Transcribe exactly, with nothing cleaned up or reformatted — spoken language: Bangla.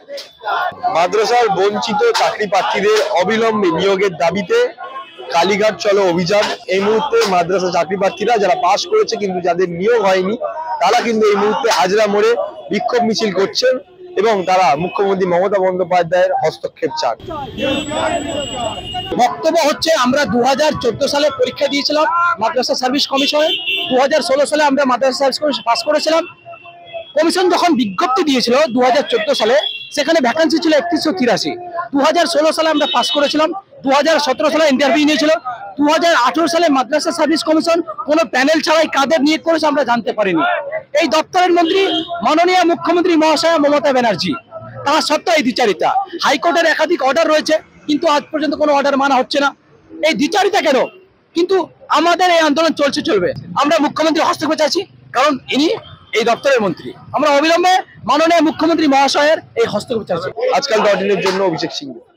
মাদ্রাসার বঞ্চিত চাকরি প্রার্থীদের অবিলম্বে নিয়োগের দাবিতে কালীঘাট চলো অভিযান। এই মুহূর্তে মাদ্রাসা চাকরি প্রার্থীরা যারা পাশ করেছে কিন্তু যাদের নিয়োগ হয়নি তারা কিন্তু এই মুহূর্তে হাজরা মোড়ে বিক্ষোভ মিছিল করছেন এবং তারা মুখ্যমন্ত্রী মমতা বন্দ্যোপাধ্যায়ের হস্তক্ষেপ চান। বক্তব্য হচ্ছে, আমরা দু হাজার চোদ্দ সালে পরীক্ষা দিয়েছিলাম মাদ্রাসা সার্ভিস কমিশনে, দু হাজার ষোলো সালে আমরা মাদ্রাসা সার্ভিস কমিশন পাস করেছিলাম। কমিশন যখন বিজ্ঞপ্তি দিয়েছিল দু হাজার চোদ্দ সালে, সেখানে ভ্যাকান্সি ছিল একত্রিশশো তিরাশি। দু হাজার ষোলো সালে আমরা পাস করেছিলাম, দু হাজার সতেরো সালে ইন্টারভিউ নিয়েছিল, দু হাজার আঠেরো সালে মাদ্রাসা সার্ভিস কমিশন কোনো প্যানেল ছাড়াই কাদের নিয়োগ করেছে আমরা জানতে পারিনি। এই দপ্তরের মন্ত্রী মাননীয় মুখ্যমন্ত্রী মহাশয়া মমতা ব্যানার্জি, তার সত্ত্বেও এই দ্বিচারিতা। হাইকোর্টের একাধিক অর্ডার রয়েছে কিন্তু আজ পর্যন্ত কোনো অর্ডার মানা হচ্ছে না। এই দ্বিচারিতা কেন? কিন্তু আমাদের এই আন্দোলন চলছে চলবে। আমরা মুখ্যমন্ত্রী হস্তক্ষেপ চাইছি, কারণ ইনি এই দপ্তরের মন্ত্রী। আমরা অবিলম্বে মাননীয় মুখ্যমন্ত্রী মহাশয়ের এই হস্তক্ষেপ চাইছি। আজকাল ডট ইনের জন্য অভিষেক সিংহ।